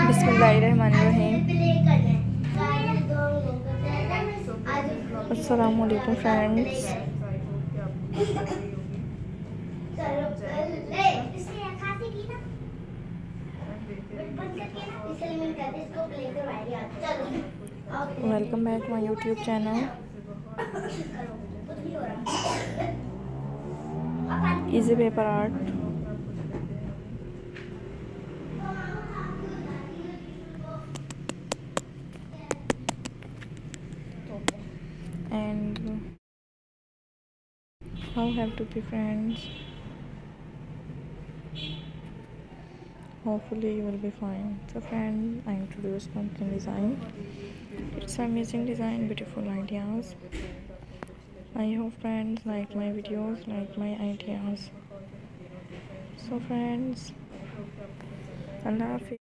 बिस्मिल्लाहिर्रहमानिर्रहीम। अस्सलाम वालेकुम friends. Welcome back my YouTube channel easy paper art. And how have to be friends. Hopefully you will be fine. So friends, I introduce pumpkin design. It's amazing design, beautiful ideas. I hope friends like my videos, like my ideas. So friends, Allah Hafiz.